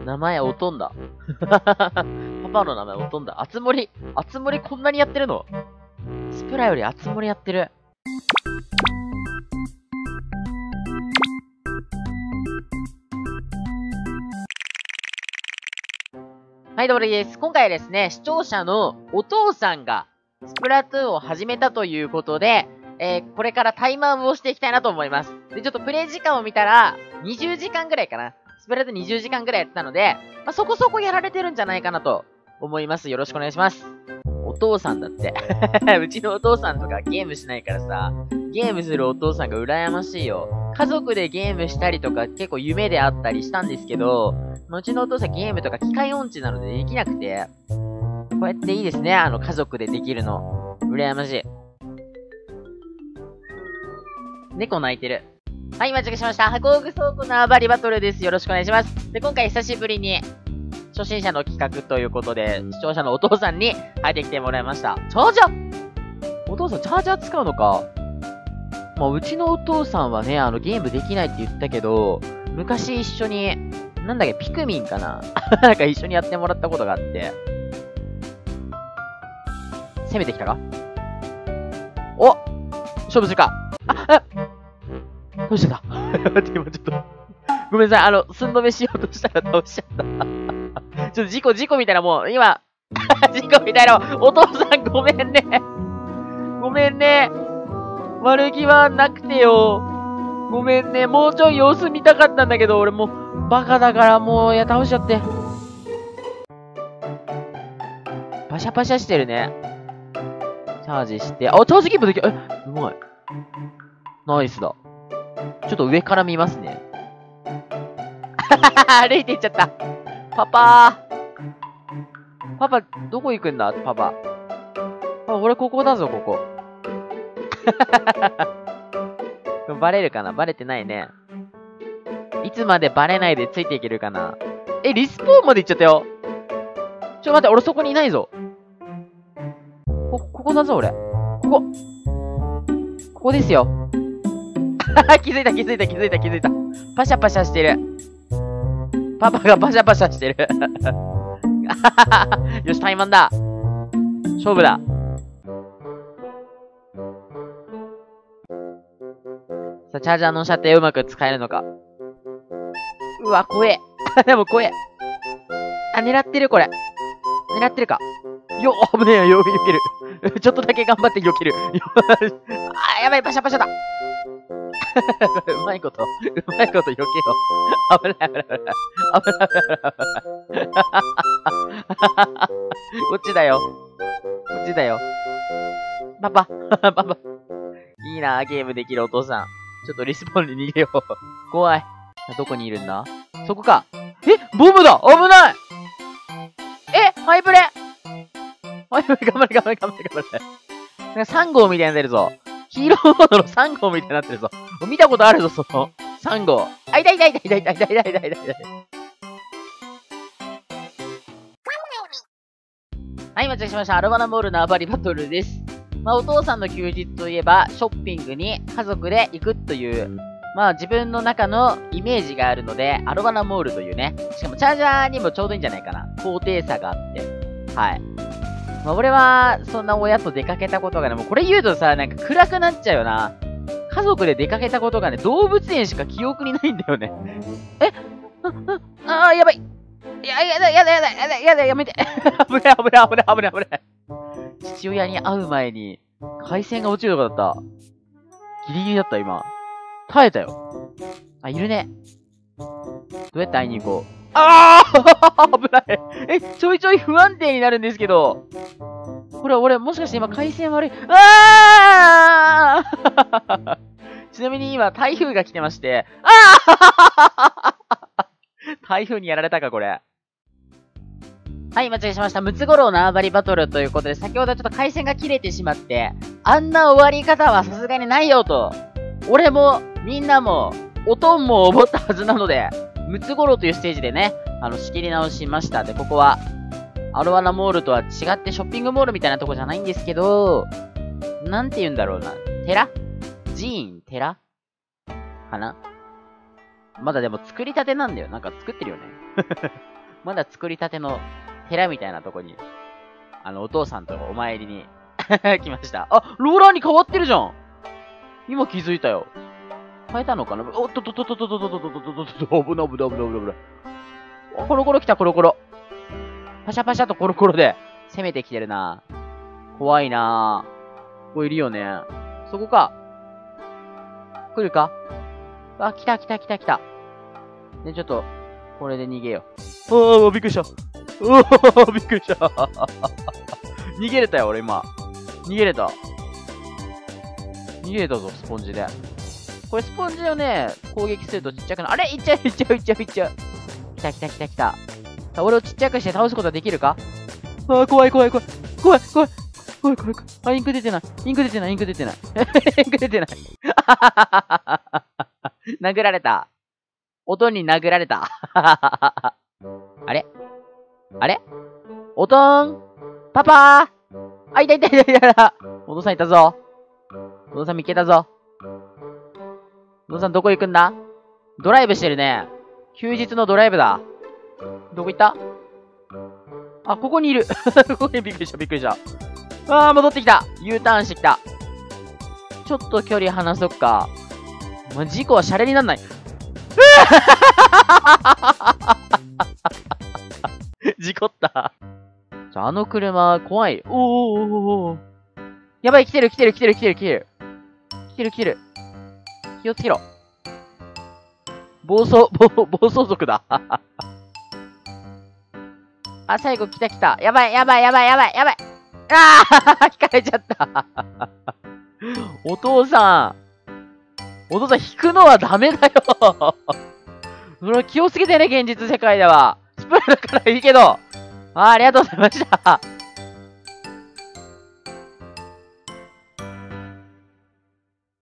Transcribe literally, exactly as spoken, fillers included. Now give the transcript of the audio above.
名前おとんだ。パパの名前おとんだ。あつ森、あつ森こんなにやってるの？スプラよりあつ森やってる。はい、どうもです。今回はですね、視聴者のお父さんがスプラトゥーンを始めたということで、えー、これからタイマーをしていきたいなと思います。で、ちょっとプレイ時間を見たら、にじゅうじかんぐらいかな。スプラトゥーンにじゅうじかんぐらいやってたので、まあ、そこそこやられてるんじゃないかなと思います。よろしくお願いします。お父さんだって。うちのお父さんとかゲームしないからさ、ゲームするお父さんが羨ましいよ。家族でゲームしたりとか結構夢であったりしたんですけど、うちのお父さんゲームとか機械音痴なのでできなくて、こうやっていいですね。あの、家族でできるの。羨ましい。猫泣いてる。はい、間違えしました。箱具倉庫縄張りバトルです。よろしくお願いします。で、今回久しぶりに、初心者の企画ということで、視聴者のお父さんに入ってきてもらいました。チャージャーお父さんチャージャー使うのか。まあ、うちのお父さんはね、あの、ゲームできないって言ったけど、昔一緒に、なんだっけ、ピクミンかななんか一緒にやってもらったことがあって。攻めてきたか？お！勝負するか。あ、あどうしてた待って、今ちょっとごめんなさい。あの、寸止めしようとしたら倒しちゃった。ちょっと事故、事故みたいなもう、今、事故みたいな、お父さんごめんね。ごめんね。悪気はなくてよ。ごめんね。もうちょい様子見たかったんだけど、俺もう、バカだからもう、いや、倒しちゃって。パシャパシャしてるね。チャージして。あ、チャージキープできる。え、うまい。ナイスだ。ちょっと上から見ますね。歩いていっちゃった。パパー。パパ、どこ行くんだパパ。あ、俺ここだぞ、ここ。バレるかなバレてないね。いつまでバレないでついていけるかな。え、リスポーンまで行っちゃったよ。ちょ、待って、俺そこにいないぞ。こ、ここだぞ、俺。ここ。ここですよ。気づいた、気づいた、気づいた、気づいた。パシャパシャしてる。パパがパシャパシャしてる。よし、タイマンだ。勝負だ。さあ、チャージャーの射程うまく使えるのか。うわ、怖え。でも怖え。あ、狙ってる、これ。狙ってるか。よ、危ねえよ、避ける。ちょっとだけ頑張って避ける。あ、やばい、パシャパシャだ。うまいこと、うまいこと避けよう。危ない、危ない、危ない。危ない、危ない、危ない。こっちだよ。こっちだよ。パパ、パパ。いいな、ゲームできるお父さん。ちょっとリスポーンに逃げよう。怖い。どこにいるんだ？そこか。え、ボムだ！危ない！え、ハイブレ！ハイブレ、頑張れ、頑張れ、頑張れ、頑張れ。なんかさん号みたいになってるぞ。ヒーローモードのさん号みたいになってるぞ。見たことあるぞ、そのさん号。あ、いたいたいたいたいたいたいたいたいたいた。はい、間違えしました。アルバナモール縄張りバトルです。まあ、お父さんの休日といえば、ショッピングに家族で行くという、まあ自分の中のイメージがあるので、アルバナモールというね、しかもチャージャーにもちょうどいいんじゃないかな。高低差があって。はい。まあ俺は、そんな親と出かけたことがね、もうこれ言うとさ、なんか暗くなっちゃうよな。家族で出かけたことがね、動物園しか記憶にないんだよね。えああ、やばい。いや、やだ、やだ、やだ、やだ、やだ、やめて。危ない、危ない、危ない、危ない、危ない。父親に会う前に、回線が落ちるとこだった。ギリギリだった、今。耐えたよ。あ、いるね。どうやって会いに行こう。ああ危ない。え、ちょいちょい不安定になるんですけど。これ、俺、もしかして今回線悪い。ああちなみに今、台風が来てまして。ああ台風にやられたか、これ。はい、間違えしました。ムツゴロウ縄張りバトルということで、先ほどちょっと回線が切れてしまって、あんな終わり方はさすがにないよと。俺も、みんなも、おとんも思ったはずなので、ムツゴロウというステージでね、あの、仕切り直しました。で、ここは、アロワナモールとは違ってショッピングモールみたいなとこじゃないんですけど、なんて言うんだろうな。寺？寺院？寺？かな？まだでも作りたてなんだよ。なんか作ってるよね。 まだ作りたての寺みたいなとこに、あの、お父さんとお参りに来ました。あ、ローラーに変わってるじゃん。今気づいたよ。変えたのかな。おっとっとっとっとっとっとっとっとっとっとっとっと、危ない危ない危ない危ない危ない。コロコロ来た、コロコロ。パシャパシャとコロコロで攻めてきてるな。怖いな。ここいるよね。そこか。来るか。あ、来た来た来た来た。で、ちょっと、これで逃げよう。おー、びっくりした。おー、びっくりした。逃げれたよ、俺今。逃げれた。逃げれたぞ、スポンジで。これスポンジをね、攻撃するとちっちゃくなる。あれいっちゃういっちゃういっちゃういっちゃう。来た来た来た来た。さあ、俺をちっちゃくして倒すことはできるか。あー、怖い怖い怖い。怖い怖い。怖い怖い怖い。あ、インク出てない。インク出てない。インク出てない。インク出てない。殴られた。音に殴られた。あれあれおとーんパパーあ、いたいたいたいたいた。お父さんいたぞ。お父さん見つけたぞ。お父さんどこ行くんだ。ドライブしてるね。休日のドライブだ。どこ行った。あ、ここにいる。ここにびっくりしたびっくりした。あー、戻ってきた。U ターンしてきた。ちょっと距離離そっか。まあ、事故はシャレになんない。事故った。あの車、怖い。おーおーおーおー。やばい、来てる来てる来てる来てる来てる。来てる来てる。気をつけろ。暴走、暴、暴走族だ。あ、最後来た来た。やばいやばいやばいやばいやばい。ああ引かれちゃった。お父さん。お父さん引くのはダメだよ。それは気をつけてね、現実世界では。スプレーだからいいけど。ああ、ありがとうございました。